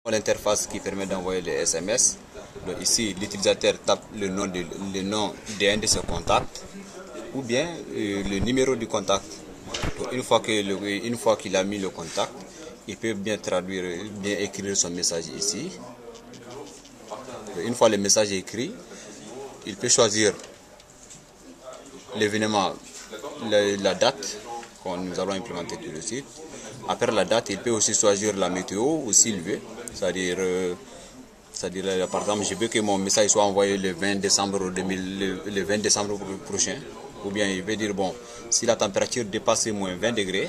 L'interface qui permet d'envoyer les SMS. Donc ici, l'utilisateur tape le nom d'un de ses contacts ou bien le numéro du contact. Donc, une fois qu'il a mis le contact, il peut bien traduire, bien écrire son message ici. Donc, une fois le message écrit, il peut choisir l'événement, la date que nous allons implémenter tout de suite. Après la date, il peut aussi choisir la météo ou s'il veut. C'est-à-dire, par exemple, je veux que mon message soit envoyé le 20 décembre, le 20 décembre prochain. Ou bien il veut dire, bon, si la température dépasse moins 20 degrés,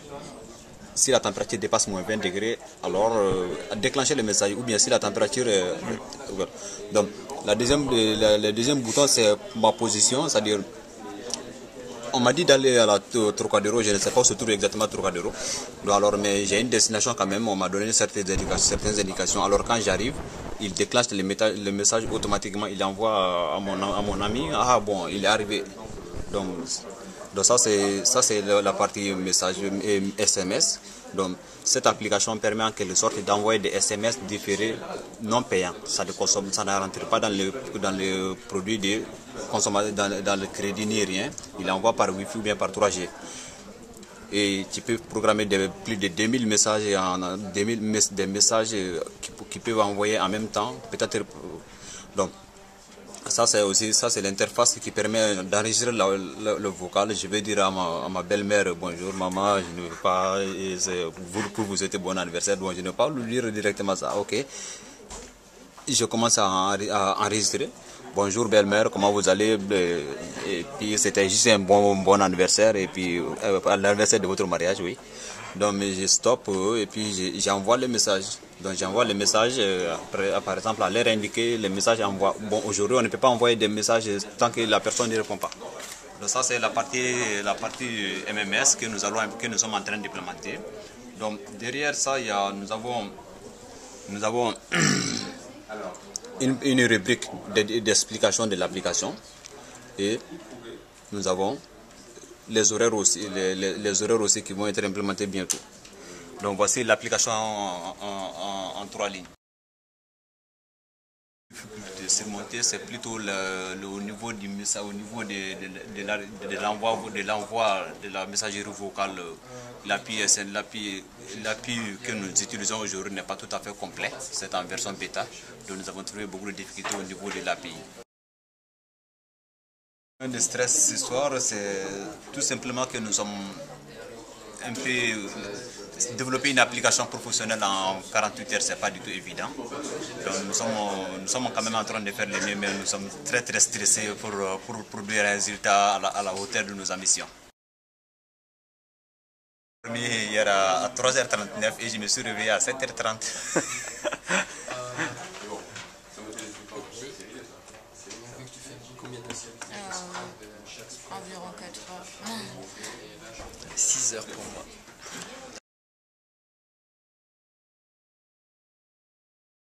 alors déclencher le message. Ou bien si la température... donc, le deuxième bouton, c'est ma position, c'est-à-dire... On m'a dit d'aller à la Trocadéro, je ne sais pas où se trouve exactement Trocadéro. Alors, mais j'ai une destination quand même, on m'a donné certaines indications. Alors quand j'arrive, il déclenche le message automatiquement, il envoie à mon ami, ah bon, il est arrivé. Donc ça c'est la partie message SMS. Donc cette application permet en quelque sorte d'envoyer des SMS différés non payants. Ça ne rentre pas dans le produit de consommateur, dans le crédit ni rien. Il envoie par Wi-Fi ou bien par 3G. Et tu peux programmer plus de 2000 messages, des messages qui peuvent envoyer en même temps. Peut-être donc ça c'est l'interface qui permet d'enregistrer le vocal. Je vais dire à ma belle-mère bonjour maman, je ne veux pas pour vous souhaiter bon anniversaire, donc je ne veux pas lui dire directement ça. Ok, je commence à enregistrer. Bonjour belle-mère, comment vous allez? Et puis c'était juste un bon anniversaire, et puis l'anniversaire de votre mariage, oui. Donc je stoppe et puis j'envoie le message. Donc j'envoie le message, par exemple à l'heure indiquée, le message envoie. Bon, aujourd'hui on ne peut pas envoyer des messages tant que la personne ne répond pas. Donc ça c'est la partie MMS que nous sommes en train d'implémenter. Donc derrière ça, nous avons une rubrique d'explication de l'application, et nous avons les horaires aussi qui vont être implémentés bientôt. Donc voici l'application en 3 lignes. De surmonter, c'est plutôt au niveau du message, au niveau de l'envoi de la messagerie vocale. L'API que nous utilisons aujourd'hui n'est pas tout à fait complet, c'est en version bêta, donc nous avons trouvé beaucoup de difficultés au niveau de l'API. Le stress ce soir, c'est tout simplement que nous sommes un peu développer une application professionnelle en 48 heures, c'est pas du tout évident. Donc nous sommes quand même en train de faire le mieux, mais nous sommes très stressés pour produire un résultat à la hauteur de nos ambitions. Je me suis dormi hier à 3h39 et je me suis réveillé à 7h30. Environ 4 heures. 6 heures pour moi.